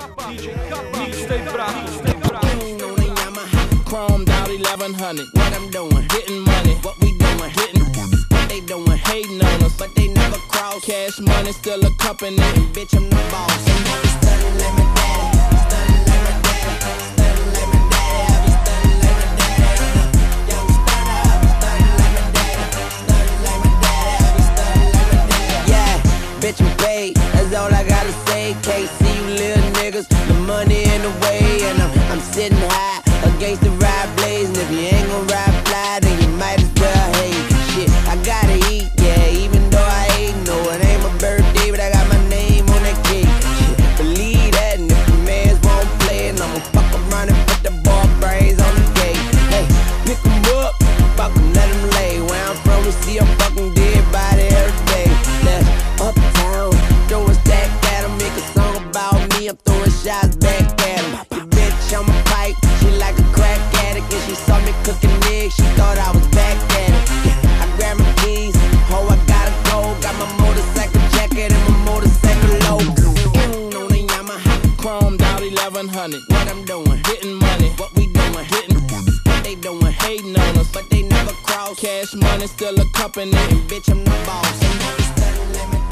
Mixtape bravo. On the Yamaha, chromed out 1100. What I'm doing, getting money. What we doing, getting money. What they doing, hating on us, but they never cross. Cash money still a company, and bitch I'm the boss. And I be stunning like my daddy, stunning like my daddy, stunning like my daddy. I be stunning like my daddy. Young stunner, I be stunning like my daddy, stunning like my daddy. I be stunning like my daddy. Yeah, bitch I'm paid, that's all I gotta say. Can't see you little niggas, the money in the way, and I'm sitting high against the ride blaze. And if you ain't gon' ride fly, then you might as well hate. Shit, I gotta eat, yeah, even though I ain't. No, it ain't my birthday, but I got my name on that cake. Shit, believe that, and if the mans won't play, and I'ma fuck around and put the ball brains on the gate. Hey, pick 'em up, fuck 'em, let 'em lay. Where I'm from, we see a fucking dead body every day. That's uptown, throw a stack at 'em, make a song about me, I'm throwing shots back at 'em. Your bitch on my pipe, she like a crack addict, and she saw me cooking eggs, she thought I was back at it. Yeah, I grabbed my keys, oh I gotta go, got my motorcycle jacket and my motorcycle logo. On the Yamaha, chromed out 1100. What I'm doing, getting money. What we doing, getting money. What they doing, hating on us, but they never cross. Cash money still a company, and bitch I'm the boss. And I be stunning like my